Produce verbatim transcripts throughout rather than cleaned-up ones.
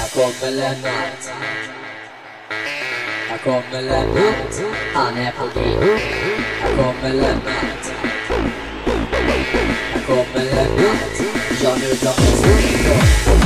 Här kommer Lennart. Här kommer Lennart. Han är på G. Här kommer Lennart. Här kommer Lennart. Ja, nu drar festen igång.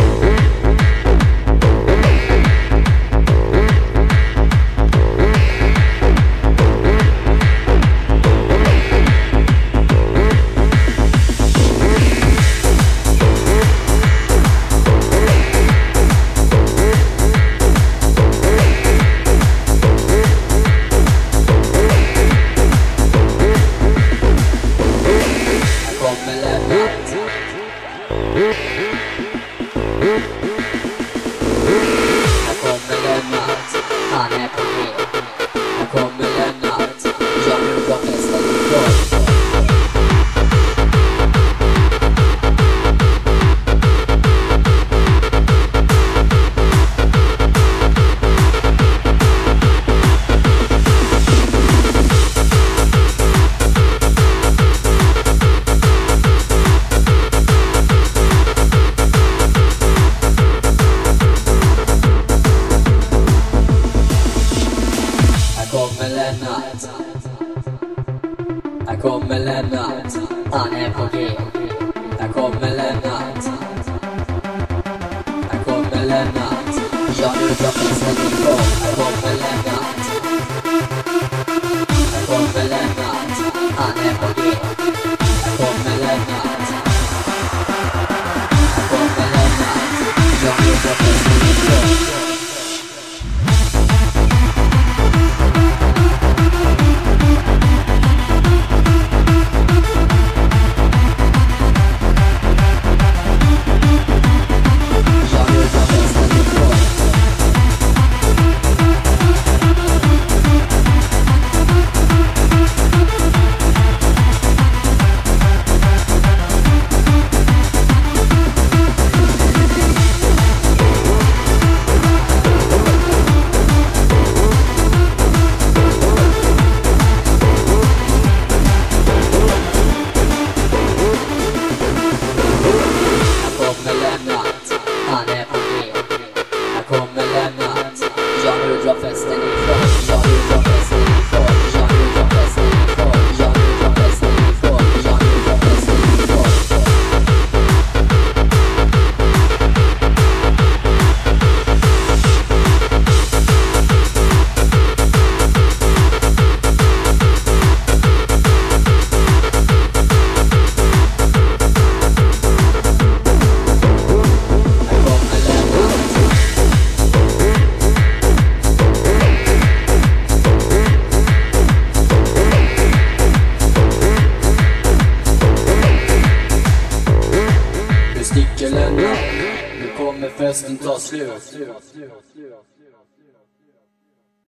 Här kommer Lennart, han är på G. Här kommer Lennart, ja nu drar festen igång. Här kommer Lennart, han är på G. Här kommer Lennart. Här kommer Lennart, ja nu drar festen igång. Här kommer Lennart. Här kommer Lennart, han är på G. Här kommer Lennart. Här kommer Lennart, ja nu drar festen igång. Han är på G. Här kommer Lennart. Ja nu drar festen ifrån. Ja nu drar festen ifrån. Ja nu drar festen ifrån. Ja nu drar festen ifrån. Ja nu drar festen ifrån. Nu kommer festen ta slut.